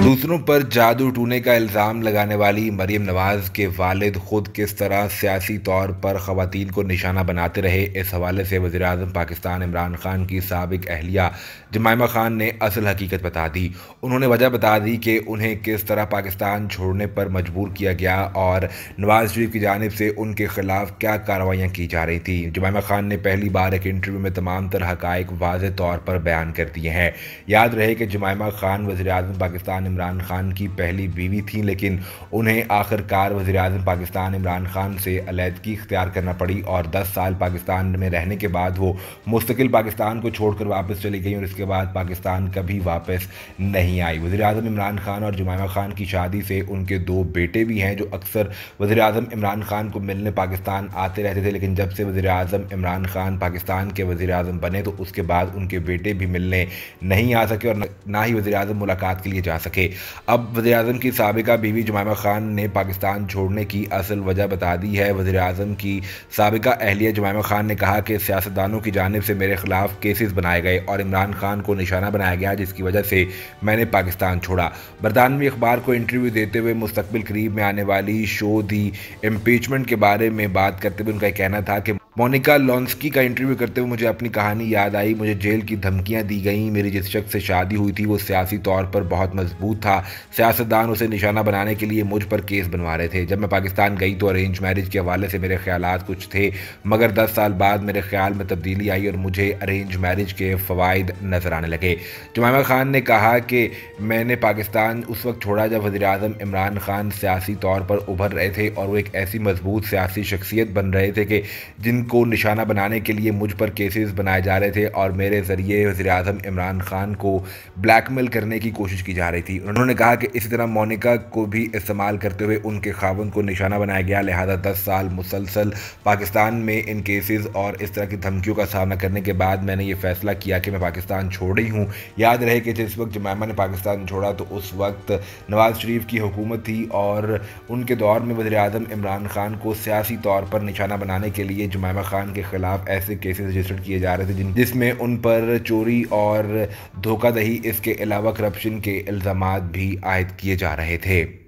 दूसरों पर जादू टूने का इल्ज़ाम लगाने वाली मरीम नवाज के वालिद खुद किस तरह सियासी तौर पर ख़वातीन को निशाना बनाते रहे, इस हवाले से वज़ीर-ए-आज़म पाकिस्तान इमरान खान की साबिक़ अहलिया जमायमा खान ने असल हकीकत बता दी। उन्होंने वजह बता दी कि उन्हें किस तरह पाकिस्तान छोड़ने पर मजबूर किया गया और नवाज शरीफ की जानिब से उनके खिलाफ क्या कार्रवाइयाँ की जा रही थी। जमायमा खान ने पहली बार एक इंटरव्यू में तमाम तर हक़ाइक़ वाज़ेह तौर पर बयान कर दिए हैं। याद रहे कि जमायमा खान वज़ीर-ए-आज़म पाकिस्तान इमरान खान की पहली बीवी थी, लेकिन उन्हें आखिरकार वज़ीर-ए-आज़म पाकिस्तान इमरान खान से अलहदगी इख्तियार करना पड़ी और 10 साल पाकिस्तान में रहने के बाद वो मुस्तकिल पाकिस्तान को छोड़कर वापस चली गई और इसके बाद पाकिस्तान कभी वापस नहीं आई। वज़ीर-ए-आज़म इमरान खान और जमायमा खान की शादी से उनके 2 बेटे भी हैं, जो अक्सर वज़ीर-ए-आज़म इमरान खान को मिलने पाकिस्तान आते रहते थे, लेकिन जब से वज़ीर-ए-आज़म इमरान खान पाकिस्तान के वज़ीर-ए-आज़म बने तो उसके बाद उनके बेटे भी मिलने नहीं आ सके और ना ही वज़ीर-ए-आज़म मुलाकात के लिए जा सके। अब वज़ीर-ए-आज़म की साबिका बीवी जमायमा खान ने पाकिस्तान छोड़ने की असल वजह बता दी है। वज़ीर-ए-आज़म की साबिका अहलिया जमायमा खान ने कहा कि सियासतदानों की जानिब से मेरे खिलाफ केसेस बनाए गए और इमरान खान को निशाना बनाया गया, जिसकी वजह से मैंने पाकिस्तान छोड़ा। बरतानवी अखबार को इंटरव्यू देते हुए मुस्तकबिल करीब में आने वाली शो दी इम्पीचमेंट के बारे में बात करते हुए उनका कहना था कि मोनिका लेविन्स्की का इंटरव्यू करते हुए मुझे अपनी कहानी याद आई। मुझे जेल की धमकियां दी गईं। मेरी जिस शख्स से शादी हुई थी वो सियासी तौर पर बहुत मजबूत था। सियासतदान उसे निशाना बनाने के लिए मुझ पर केस बनवा रहे थे। जब मैं पाकिस्तान गई तो अरेंज मैरिज के हवाले से मेरे ख्यालात कुछ थे, मगर 10 साल बाद मेरे ख्याल में तब्दीली आई और मुझे अरेंज मैरिज के फ़वाइद नज़र आने लगे। जमायमा खान ने कहा कि मैंने पाकिस्तान उस वक्त छोड़ा जब वज़ीर-ए-आज़म इमरान खान सियासी तौर पर उभर रहे थे और वो एक ऐसी मजबूत सियासी शख्सियत बन रहे थे कि जिनको निशाना बनाने के लिए मुझ पर केसेस बनाए जा रहे थे और मेरे ज़रिए वज़ीर-ए-आज़म इमरान खान को ब्लैकमेल करने की कोशिश की जा रही थी। उन्होंने कहा कि इसी तरह मोनिका को भी इस्तेमाल करते हुए उनके खावंद को निशाना बनाया गया, लिहाजा 10 साल मुसलसल पाकिस्तान में इन केसेस और इस तरह की धमकियों का सामना करने के बाद मैंने ये फैसला किया कि मैं पाकिस्तान छोड़ रही हूँ। याद रहे कि जिस वक्त जमायमा ने पाकिस्तान छोड़ा तो उस वक्त नवाज शरीफ की हुकूमत थी और उनके दौर में वज़ीर-ए-आज़म इमरान खान को सियासी तौर पर निशाना बनाने के लिए जमायमा खान के खिलाफ ऐसे केसेस रजिस्टर्ड किए जा रहे थे जिसमें उन पर चोरी और धोखाधड़ी, इसके अलावा करप्शन के इल्ज़ामात भी आयद किए जा रहे थे।